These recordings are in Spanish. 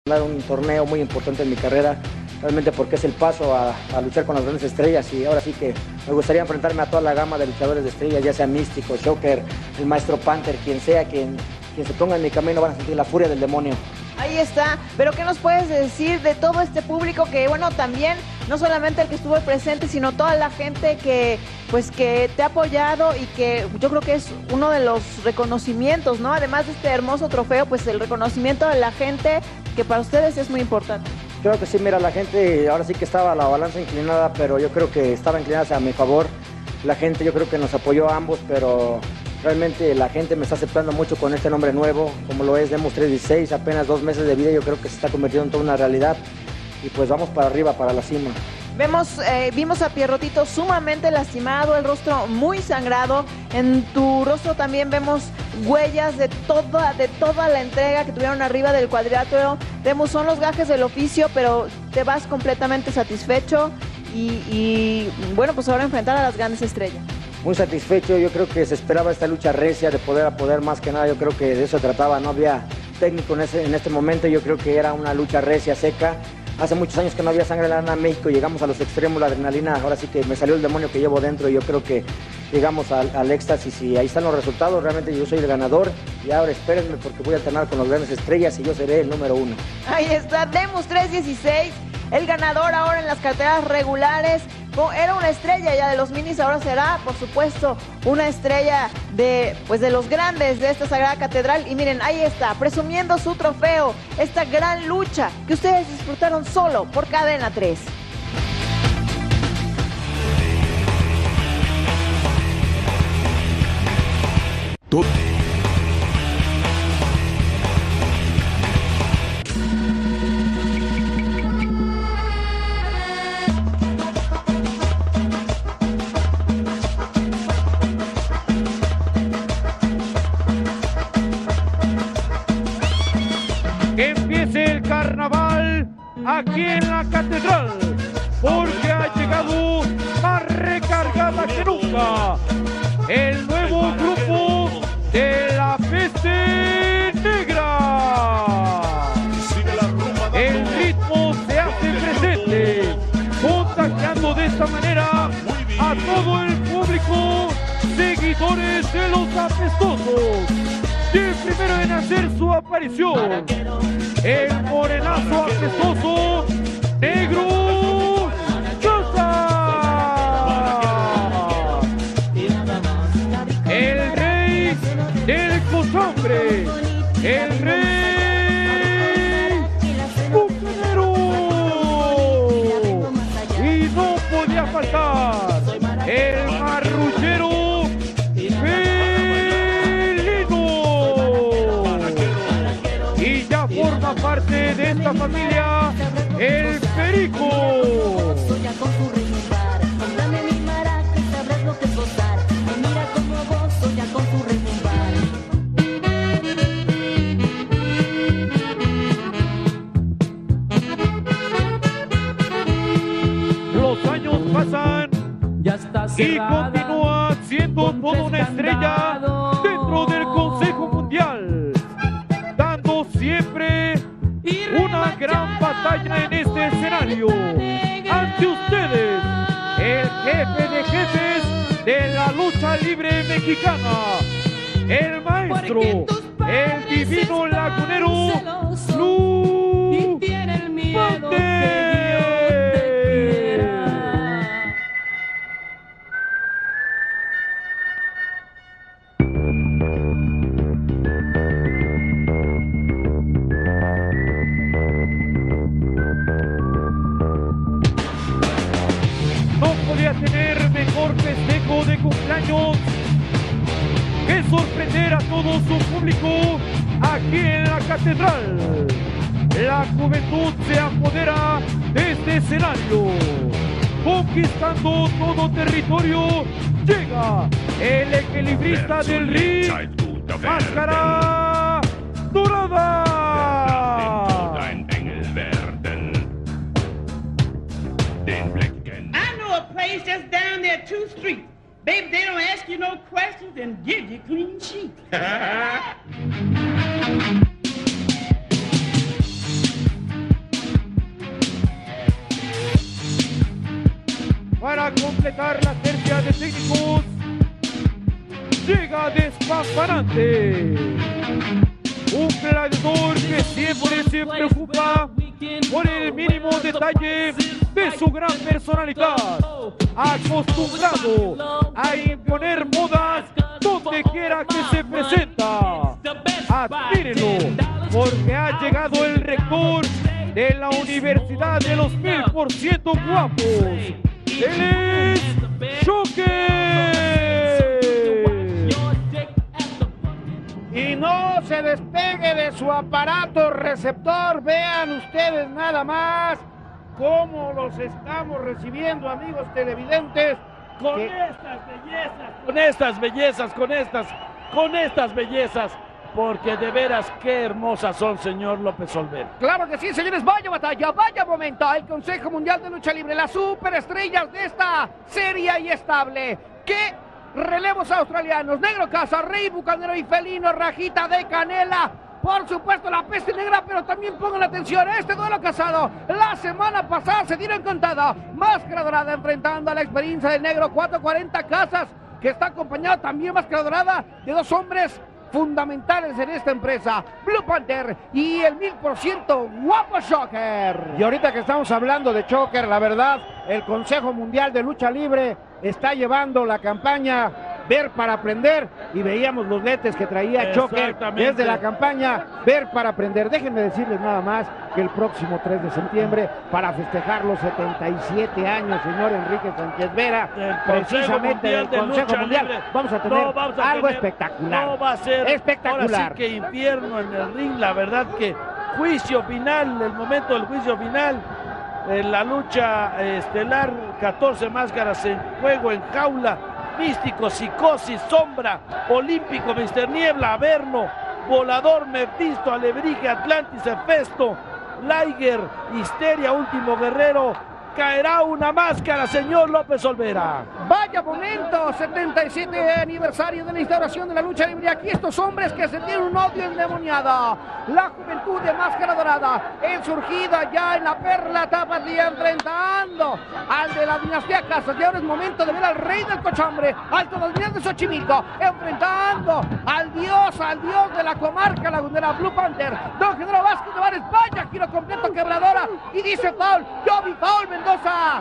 Un torneo muy importante en mi carrera, realmente porque es el paso a luchar con las grandes estrellas, y ahora sí que me gustaría enfrentarme a toda la gama de luchadores de estrellas, ya sea Místico, Shocker, el Maestro Panther, quien sea, quien se ponga en mi camino van a sentir la furia del demonio. Ahí está, pero ¿qué nos puedes decir de todo este público que, bueno, también, no solamente el que estuvo presente, sino toda la gente que, pues, que te ha apoyado y que yo creo que es uno de los reconocimientos, ¿no? Además de este hermoso trofeo, pues el reconocimiento de la gente, que para ustedes es muy importante. Creo que sí, mira, la gente ahora sí que estaba la balanza inclinada, pero yo creo que estaba inclinada a mi favor. La gente yo creo que nos apoyó a ambos, pero realmente la gente me está aceptando mucho con este nombre nuevo, como lo es Demus 316, apenas 2 meses de vida, yo creo que se está convirtiendo en toda una realidad, y pues vamos para arriba, para la cima. Vimos a Pierrotito sumamente lastimado, el rostro muy sangrado. En tu rostro también vemos huellas de toda la entrega que tuvieron arriba del cuadrilátero. Vemos, son los gajes del oficio, pero te vas completamente satisfecho y bueno, pues ahora enfrentar a las grandes estrellas. Muy satisfecho, yo creo que se esperaba esta lucha recia de poder a poder, más que nada yo creo que de eso se trataba, no había técnico en este momento, yo creo que era una lucha recia, seca. Hace muchos años que no había sangre en la arena México, llegamos a los extremos, la adrenalina, ahora sí que me salió el demonio que llevo dentro, y yo creo que llegamos al éxtasis, y ahí están los resultados. Realmente yo soy el ganador, y ahora espérenme porque voy a alternar con las grandes estrellas y yo seré el número 1. Ahí está, Demus 316, el ganador ahora en las carteras regulares. Era una estrella ya de los minis, ahora será, por supuesto, una estrella de los grandes de esta Sagrada Catedral. Y miren, ahí está, presumiendo su trofeo, esta gran lucha que ustedes disfrutaron solo por Cadena 3. Aquí en la catedral, porque ha llegado más recargada que nunca el nuevo grupo de la Peste Negra. El ritmo se hace presente, contagiando de esta manera a todo el público, seguidores de los apestosos. Y el primero en hacer su aparición, el morenazo apestoso, Negro Sosa, el rey del costumbre, el rey bucanero, y no podía faltar el marrullero forma parte de esta familia, el Perico. Los años pasan y continúa siendo toda una estrella dentro del Consejo Mundial, dando siempre una gran batalla en este escenario. Ante ustedes, el jefe de jefes de la lucha libre mexicana, el maestro, el divino lagunero, Lu Mante. Tener mejor festejo de cumpleaños que sorprender a todo su público aquí en la catedral. La juventud se apodera de este escenario, conquistando todo territorio. Llega el equilibrista del ring, Máscara Dorada. Just down there 2 streets. Baby, they don't ask you no questions and give you clean sheets. completar la tercia de técnicos, llega despampanante. Un gladiador que siempre se preocupa por el mínimo detalle de su gran personalidad, acostumbrado a imponer modas donde quiera que se presenta. Admírenlo, porque ha llegado el rector de la Universidad de los 1000% guapos. Él es Joker. Y no se despegue de su aparato receptor. Vean ustedes nada más cómo los estamos recibiendo, amigos televidentes. Con estas bellezas, porque de veras qué hermosas son, señor López Olvera. Claro que sí, señores, vaya batalla, vaya momento. El Consejo Mundial de Lucha Libre, las superestrellas de esta seria y estable. ¿Qué relevos australianos? Negro Casa, Rey Bucanero y Felino, Rajita de Canela. Por supuesto, la Peste Negra, pero también pongan atención a este duelo casado. La semana pasada se dieron contada. Máscara Dorada enfrentando a la experiencia del Negro 440 Casas, que está acompañado también Máscara Dorada de dos hombres fundamentales en esta empresa, Blue Panther y el 1000% guapo Joker. Y ahorita que estamos hablando de Joker, la verdad, el Consejo Mundial de Lucha Libre está llevando la campaña Ver para Aprender, y veíamos los lentes que traía Joker desde la campaña Ver para Aprender. Déjenme decirles nada más que el próximo 3 de septiembre, para festejar los 77 años, señor Enrique Sánchez Vera, precisamente del Consejo Mundial, vamos a tener algo espectacular. No va a ser espectacular. Ahora sí que infierno en el ring, la verdad que juicio final, el momento del juicio final, en la lucha estelar, 14 máscaras en juego, en jaula. Místico, Psicosis, Sombra, Olímpico, Mister Niebla, Averno, Volador, Mephisto, Alebrije, Atlantis, Hefesto, Liger, Histeria, Último Guerrero. Caerá una máscara, señor López Olvera. Vaya momento, 77 aniversario de la instauración de la lucha libre. Aquí estos hombres que se tienen un odio endemoniado. La juventud de Máscara Dorada, el surgido allá en la Perla Tapatía, enfrentando al de la dinastía Casas. Y ahora es momento de ver al rey del cochambre, al Todavía de Xochimilco, enfrentando al dios de la comarca lagunera, Blue Panther, Don Genaro Vázquez de Vares. Vaya giro completo, quebradora, y dice foul, yo vi foul, Mendoza.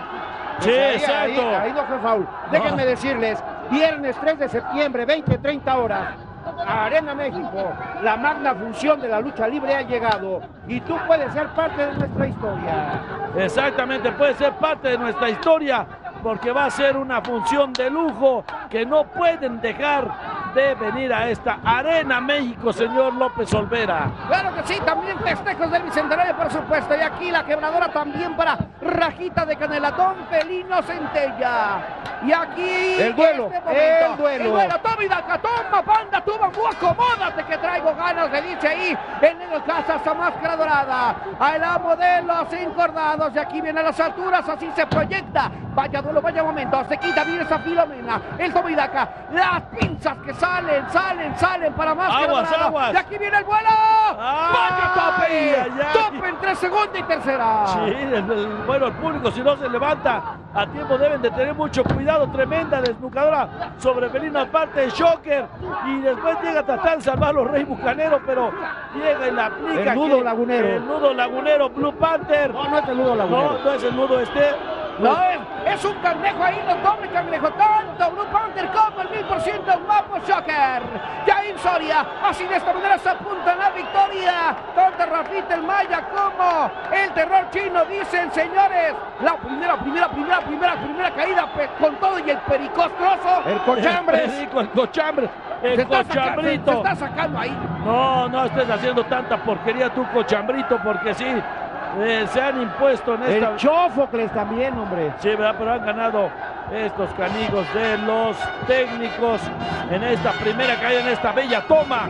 Sí, exacto. Ahí no fue foul. Déjenme decirles, viernes 3 de septiembre, 20-30 horas, a Arena México, la magna función de la lucha libre ha llegado, y tú puedes ser parte de nuestra historia. Exactamente, puede ser parte de nuestra historia, porque va a ser una función de lujo que no pueden dejar de venir a esta Arena México, señor López Olvera. Claro que sí, también festejos del Bicentenario, por supuesto, y aquí la quebradora también para Rajita de Canela, Don Felino Centella. Y aquí el duelo, el duelo, toma y daca, toma, panda, toma, acomódate que traigo ganas, le dice ahí el Negro Casas a Máscara Dorada, a la modelos encordados, y aquí viene a las alturas, así se proyecta. Vaya duelo, vaya momento, se quita bien esa Filomena, el toma y daca, las pinzas que salen para Máscara Dorada. Aguas. Y aquí viene el vuelo. ¡Vaya tope! ¡Tope entre segunda y tercera! Sí, bueno, el público, si no se levanta a tiempo, deben de tener mucho cuidado. Tremenda desnucadora sobre Felino, aparte de Joker, y después llega a tratar de salvar a los Rey Bucanero, pero llega y la aplica. El nudo lagunero. El nudo lagunero, Blue Panther. No es el nudo lagunero. No es el nudo este. No, es un cangrejo ahí, no doble cangrejo, tanto Blue Panther como el 1000% guapo Joker. Jair Soria, así de esta manera se apunta a la victoria. Tanto Rafita el Maya como el terror chino, dicen, señores. La primera caída con todo y el pericostroso. El cochambre. El cochambre. El cochambrito. Se está sacando ahí. No estés haciendo tanta porquería tú, cochambrito, porque sí. Se han impuesto en esta... El Chofocles también, hombre. Sí, ¿verdad? Pero han ganado estos canigos de los técnicos en esta primera caída, en esta bella toma,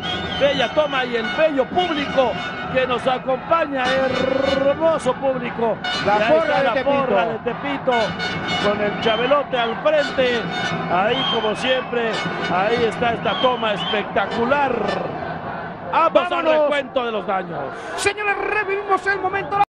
y el bello público que nos acompaña, hermoso público. La porra de Tepito, con el Chabelote al frente, ahí como siempre, ahí está esta toma espectacular. Vamos al recuento de los daños. Señores, revivimos el momento.